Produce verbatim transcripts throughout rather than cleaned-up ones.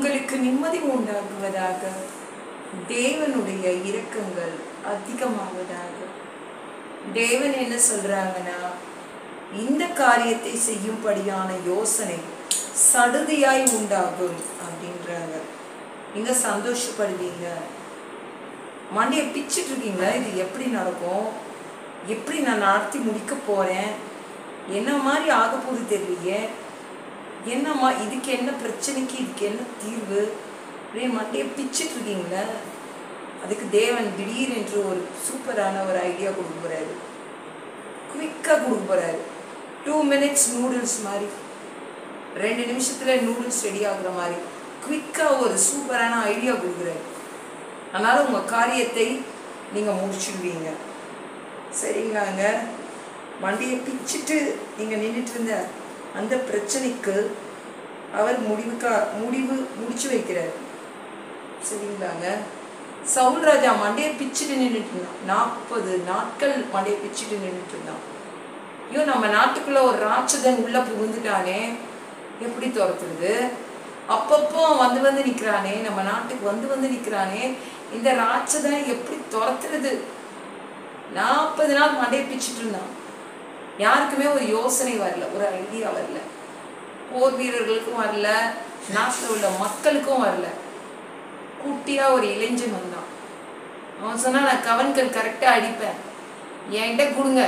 உங்களுக்கு நிம்மதி உண்டாகுவதாக. தேவனுடைய இரக்கங்கள் அதிகமாவதாக. தேவன் என்ன சொல்றாங்கன்னா, இந்த காரியத்தை செய்யும்படியான யோசனை சடுதியாய் உண்டாகும் அப்படின்றாங்க. நீங்க சந்தோஷப்படுவீங்க. மண்டையை பிச்சுட்டு இருக்கீங்களா? இது எப்படி நடக்கும், எப்படி நான் நடத்தி முடிக்க போறேன், என்ன மாதிரி ஆக போகுது தெரியலையே, என்னம்மா இதுக்கு என்ன பிரச்சனைக்கு இதுக்கு என்ன தீர்வு அப்படின்னு மண்டையை பிச்சுட்டு இருக்கீங்களா? அதுக்கு தேவன் திடீர் என்று ஒரு சூப்பரான ஒரு ஐடியா கொடுக்க போறாரு. குவிக்காக கொடுக்க போறாரு. டூ மினிட்ஸ் நூடுல்ஸ் மாதிரி, ரெண்டு நிமிஷத்துல நூடுல்ஸ் ரெடி ஆகுற மாதிரி குவிக்காக ஒரு சூப்பரான ஐடியா கொடுக்குறாரு. அதனால உங்க காரியத்தை நீங்க முடிச்சுடுவீங்க. சரிங்களாங்க? மண்டையை பிச்சுட்டு நீங்க நின்றுட்டு இருந்த அந்த பிரச்சனைக்கு அவர் முடிவுக்கா முடிவு முடிச்சு வைக்கிறார். சரிங்களாங்க? சவுல் ராஜா மண்டையை பிச்சுட்டு நின்றுட்டு இருந்தான். நாற்பது நாட்கள் மண்டையை பிச்சுட்டு நின்றுட்டு இருந்தான். ஐயோ, நம்ம நாட்டுக்குள்ள ஒரு ராட்சதன் உள்ள புகுந்துட்டானே, எப்படி துரத்துறது? அப்பப்போ வந்து வந்து நிற்கிறானே, நம்ம நாட்டுக்கு வந்து வந்து நிற்கிறானே, இந்த ராட்சதனை எப்படி துரத்துறது? நாற்பது நாள் மண்டையை பிச்சுட்டு இருந்தான். யாருக்குமே ஒரு யோசனை வரல, ஒரு ஐடியா வரல. போர் வீரர்களுக்கும் வரல, நாட்டில் உள்ள மக்களுக்கும் வரல. குட்டியா ஒரு இளைஞன் வந்தான். அவன் சொன்னா, நான் கவன்கள் கரெக்டா அடிப்பேன், என்கிட்ட கொடுங்க,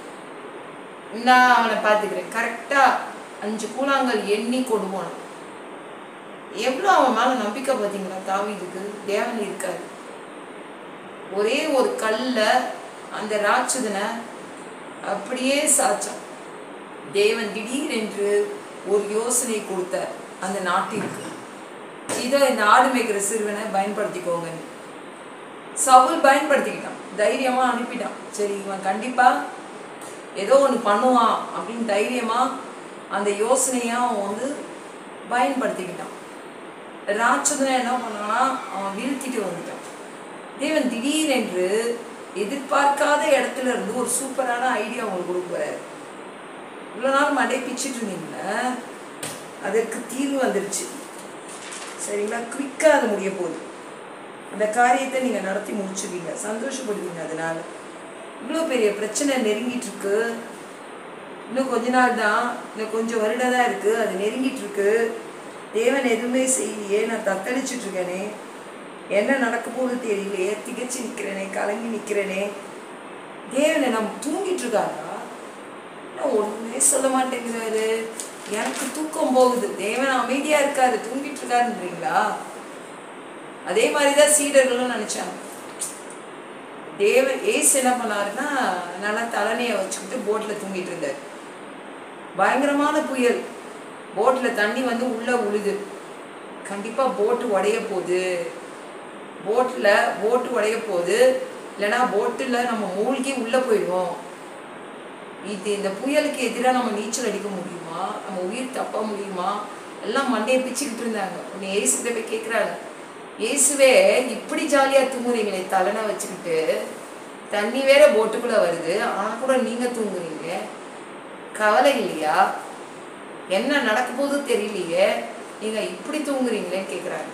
நான் அவனை பார்த்துக்கிறேன். கரெக்டா அஞ்சு கூழாங்கல் எண்ணி கொடுவான். எவ்வளோ அவன் மேல நம்பிக்கை பார்த்தீங்களா? தாவீதுக்கு தேவன் இருக்காரு. ஒரே ஒரு கல்ல அந்த ராட்சதனை அப்படியே சாச்சான். தேவன் திடீர் என்று ஒரு யோசனை கொடுத்தார் அந்த நாட்டிற்கு. இதோ இந்த ஆடு மேய்க்கிற சிறுவனை பயன்படுத்திக்கோங்க. சவுல் பயன்படுத்திக்கிட்டான், தைரியமா அனுப்பிட்டான். சரி, இவன் கண்டிப்பா ஏதோ ஒன்று பண்ணுவான் அப்படின்னு தைரியமா அந்த யோசனையா அவன் வந்து பயன்படுத்திக்கிட்டான். ராட்சதனை என்ன பண்ணான்னா, அவன் வீழ்த்திட்டு வந்துட்டான். தேவன் திடீர் என்று எதிர்பார்க்காத இடத்துல இருந்து ஒரு சூப்பரான ஐடியா உங்களுக்கு கொடுக்குறாரு. இவ்வளோ நாள் மண்டை பிச்சுட்டு இருந்தீங்கள, அதற்கு தீர்வு வந்துருச்சு. சரிங்களா? குவிக்காக அது முடிய போகுது. அந்த காரியத்தை நீங்கள் நடத்தி முடிச்சுவீங்க, சந்தோஷப்படுவீங்க. அதனால இவ்வளோ பெரிய பிரச்சனை நெருங்கிட்டு இருக்கு. இன்னும் கொஞ்ச நாள் தான், இன்னும் கொஞ்சம் வருடம் தான் இருக்கு, அது நெருங்கிட்டு இருக்கு. தேவன் எதுவுமே செய்யலையே, நான் தத்தளிச்சுட்டு இருக்கேனே, என்ன நடக்க போகுது தெரியலையே, திகச்சு நிற்கிறேனே, கலங்கி நிற்கிறேனே. தேவனை நம்ம தூங்கிட்டு இருக்காரா? நான் ஒன்றுமே சொல்ல மாட்டேங்கிறாரு, எனக்கு தூக்கம் போகுது. தேவன் அமைதியா இருக்காரு, தூங்கிட்டு இருக்காருன்றீங்களா? அதே மாதிரிதான் சீடர்களும் நினைச்சாங்க. தேவன் ஏசு என்ன பண்ணாருன்னா, நல்லா தலைனையை வச்சுக்கிட்டு போட்ல தூங்கிட்டு இருந்தார். பயங்கரமான புயல், போட்ல தண்ணி வந்து உள்ள உழுது. கண்டிப்பா போட்டு உடைய போகுது, போட்ல போட்டு உடைய போகுது, இல்லைன்னா போட்டுல நம்ம மூழ்கி உள்ள போயிடுவோம். இது இந்த புயலுக்கு எதிராக நம்ம நீச்சல் அடிக்க முடியுமா, நம்ம உயிர் தப்ப முடியுமா? எல்லாம் மண்டையை பிச்சுக்கிட்டு இருந்தாங்க. உன்னை ஏசுகிட்ட போய் கேட்குறாங்க, ஏசுவே இப்படி ஜாலியா தூங்குறீங்களே தலைனை வச்சுக்கிட்டு, தண்ணி வேற போட்டுக்குள்ள வருது, ஆனா கூட நீங்க தூங்குறீங்க, கவலை இல்லையா? என்ன நடக்க போது தெரியலையே, நீங்க இப்படி தூங்குறீங்களேன்னு கேட்குறாங்க.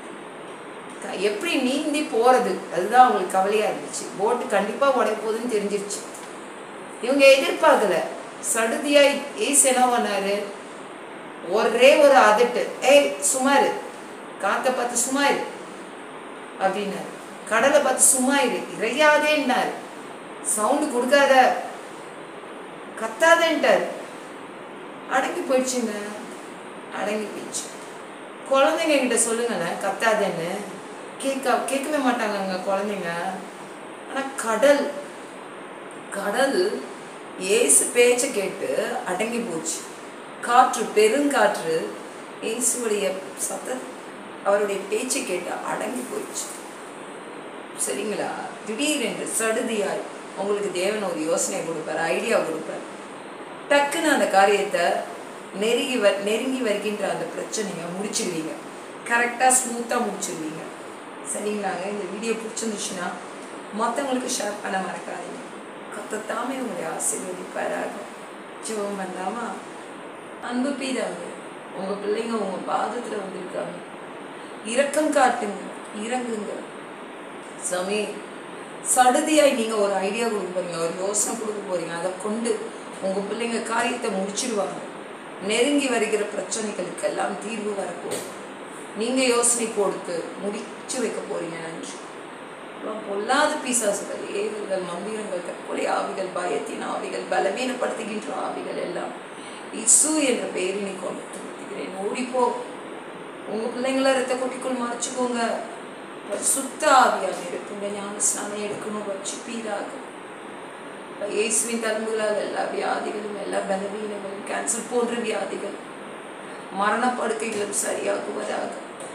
எப்படி நீந்தி போறது, அதுதான் அவங்களுக்கு கவலையா இருந்துச்சு. போட்டு கண்டிப்பா உடைய போகுதுன்னு தெரிஞ்சிருச்சு. இவங்க எதிர்பார்க்கல. சடுதியா ஏசு என்ன பண்ணாரு, ஒரே ஒரு அதட்டு, ஏய் சுமாரு, காத்தை பார்த்து சுமாரு அப்படின்னாரு, கடலை பார்த்து சும்மாயிரு, இறையாதேன்னாரு, சவுண்டு கொடுக்காத, கத்தாதேன்ட்டாரு. அடங்கி போயிடுச்சுங்க, அடங்கி போயிடுச்சு. குழந்தைங்க கிட்ட சொல்லுங்களேன் கத்தாதேன்னு, கேட்க கேட்கவே மாட்டாங்க குழந்தைங்க. ஆனா கடல் கடல் ஏசு பேச்ச கேட்டு அடங்கி போச்சு. காற்று, பெருங்காற்று ஏசுடைய சத்த அவருடைய பேச்சை கேட்டு அடங்கி போயிடுச்சு. சரிங்களா? திடீரென்று சடுதியாய் உங்களுக்கு தேவன் ஒரு யோசனை கொடுப்பார், ஐடியா கொடுப்பார். டக்குன்னு அந்த காரியத்தை நெருங்கி வ நெருங்கி வருகின்ற அந்த பிரச்சனையை முடிச்சிடுவீங்க. கரெக்டாக ஸ்மூத்தாக முடிச்சிடுவீங்க. சரிங்களாங்க? இந்த வீடியோ பிடிச்சிருந்துச்சுன்னா மற்றவங்களுக்கு ஷேர் பண்ண மறக்காதீங்க. கத்தத்தாமே உங்களுடைய ஆசீர்வதிப்பாராக. ஜெபம் பண்ணலாமா? அன்பு பிதாவே, உங்கள் பிள்ளைங்க உங்கள் பாதத்தில் வந்திருக்காங்க. இரக்கம் காட்டுங்க, இறங்குங்க. சாமி, சடுதியாய் நீங்க ஒரு ஐடியா கொடுக்க போறீங்க, ஒரு யோசனை கொடுக்க போறீங்க. அதை கொண்டு உங்க பிள்ளைங்க காரியத்தை முடிச்சிடுவாங்க. நெருங்கி வருகிற பிரச்சனைகளுக்கு எல்லாம் தீர்வு வரப்போம். நீங்க யோசனை கொடுத்து முடிச்சு வைக்க போறீங்க. நன்றி. பொல்லாத பிசாசுகள், ஏவல்கள், மந்திரங்கள், தற்கொலை ஆவிகள், பயத்தின் ஆவிகள், பலவீனப்படுத்துகின்ற ஆவிகள் எல்லாம் இயேசு என்ற பெயரினை கொண்டு நிறுத்துகிறேன். ஓடிப்போ. உங்க பிள்ளைங்கள ரத்த கொட்டிக்குள் மறைச்சுக்கோங்க. சுத்த ஆவியாக இருக்குங்க. ஞான ஸ்நானம் எடுக்கணும், வச்சுப்பீராக. இயேசுவின் தழும்புகளால் எல்லா வியாதிகளும், எல்லா பலவீனங்களும், கேன்சர் போன்ற வியாதிகள், மரணப்படுக்கைகளும் சரியாகுவதாக.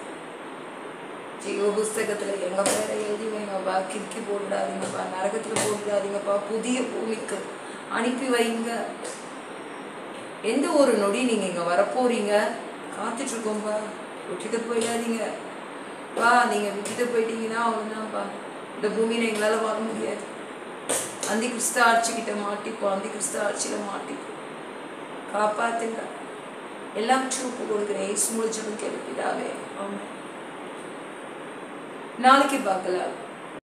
ஜீவ புஸ்தகத்துல எங்க பேரை எழுதி வைங்கப்பா. கிறுக்கி போட்டுடாதீங்கப்பா, நரகத்துல போட்டுடாதீங்கப்பா. புதிய பூமிக்கு அனுப்பி வைங்க. எந்த ஒரு நொடி நீங்க இங்க வரப்போறீங்க, காத்துட்டு இருக்கோம்பா. விட்டுட்டு போயிடாதீங்க பா. நீங்க விட்டுட்டு போயிட்டீங்கன்னா அவ்வளவுதான்ப்பா. இந்த பூமியில எங்களால வாழ முடியாது. அந்தி கிறிஸ்து ஆட்சிக்கிட்ட மாட்டிப்போம். அந்தி கிறிஸ்து ஆட்சியில மாட்டிப்போம். காப்பாத்துங்க. எல்லாம் சூப்பு கொடுக்குறேன். இயேசு மூலம் ஜெபம் கேளுப்பிடாவே. ஆமென். நாளைக்கு பார்க்கலாம்.